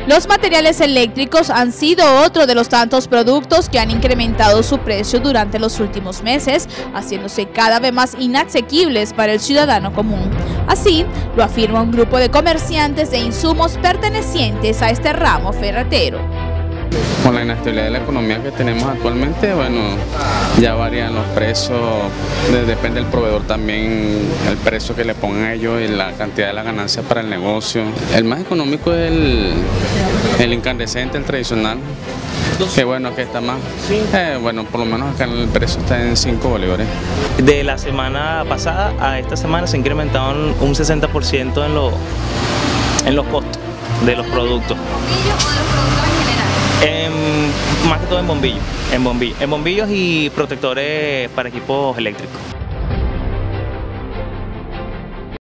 Los materiales eléctricos han sido otro de los tantos productos que han incrementado su precio durante los últimos meses, haciéndose cada vez más inasequibles para el ciudadano común. Así lo afirma un grupo de comerciantes de insumos pertenecientes a este ramo ferretero. Con la inestabilidad de la economía que tenemos actualmente, bueno, ya varían los precios, depende del proveedor también, el precio que le pongan ellos y la cantidad de la ganancia para el negocio. El más económico es el incandescente, el tradicional, que bueno, que está más, bueno, por lo menos acá el precio está en 5 bolívares. De la semana pasada a esta semana se ha incrementado un 60% en los costos de los productos. Más que todo en bombillos y protectores para equipos eléctricos.